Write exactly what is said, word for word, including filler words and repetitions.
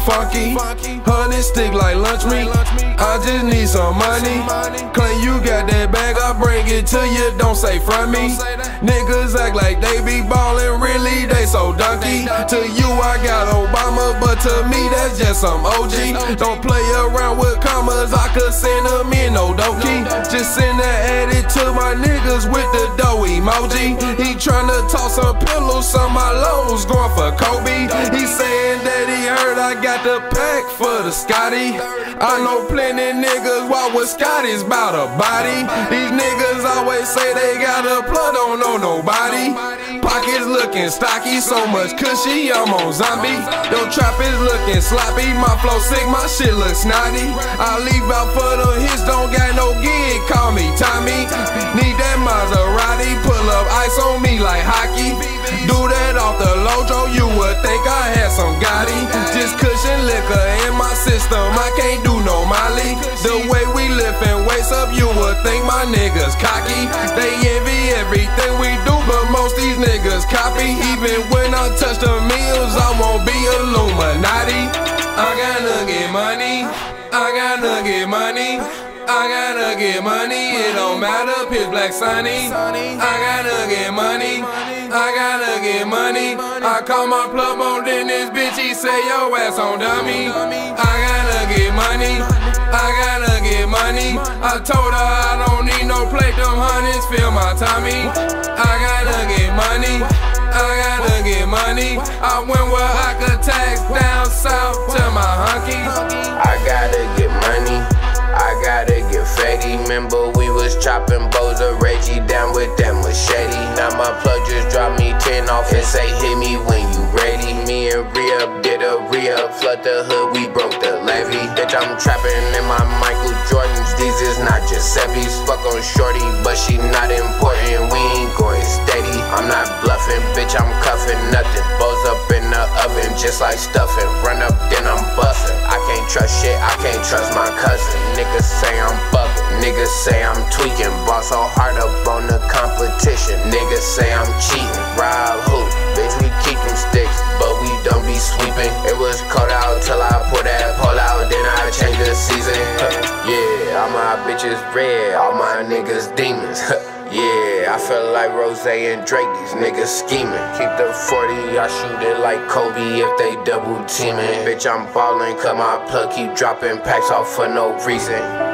funky. Honey stick like lunch meat. I just need some money. Claim you got that bag, I bring it to you, don't say from me. Niggas act like they be ballin', really they so donkey. To you I got Obama, but to me that's just some O G. Don't play around with commas, I could send them in no dokie. Just send that edit to my niggas with the dough emoji. He tryna toss some pillows, some my lows going for Kobe. He saying that he heard I got the pack for the Scotty. I know plenty niggas walk with Scotty's bout a body. These niggas always say they got a plug, don't know nobody. Pockets looking stocky, so much cushy, I'm on zombie. Your trap is looking sloppy, my flow sick, my shit look snotty. I leave out for the hits, don't got no gig, call me Tommy. Need that Maserati, pull up ice on me like hockey. Do that off the Lojo, you would think I had some Gotti. Just cushion liquor in my system, I can't do no Molly. The way we liftin' weights up, you would think my niggas cocky. They envy everything we do, but most these niggas copy. Even when I touch the meals, I won't be Illuminati. I gotta get money, I gotta get money, I gotta get money. It don't matter, pitch black sunny. I gotta get money, I gotta get money. I call my plug on then this bitch, he say yo ass on dummy. I gotta get money, I gotta get money. I told her I don't need no plate, them honeys fill my tummy. I gotta get money, I gotta get money. I went where I could tax down south to my hunky. I gotta get money, I gotta get fatty. Remember we was chopping bows of Reggie down with that machete. Now my plug just dropped me ten off and say hit me when you ready. Me and Rhea did a re-up, flood the hood, we broke the levee. Bitch, I'm trapping in my Michael Jordans, these is not just Giuseppes. Fuck on shorty, but she not important, we ain't going steady. I'm not bluffing, bitch, I'm cuffing nothing. Bows up in the oven, just like stuffing. Run up, then I'm bustin'. I can't trust shit, I can't trust my cousin. Niggas say I'm buggin', niggas say I'm tweaking. Ball so hard up on the competition. Niggas say I'm cheating. Rob who? Bitch, we keep them sticks, but we don't be sweeping. It was cold out till I put that pole out, then I changed the season. Yeah, all my bitches red, all my niggas demons. Yeah, I feel like Rose and Drake, these niggas scheming. Keep the forty, I shoot it like Kobe if they double teaming. Bitch, I'm ballin', cut my plug, keep dropping packs off for no reason.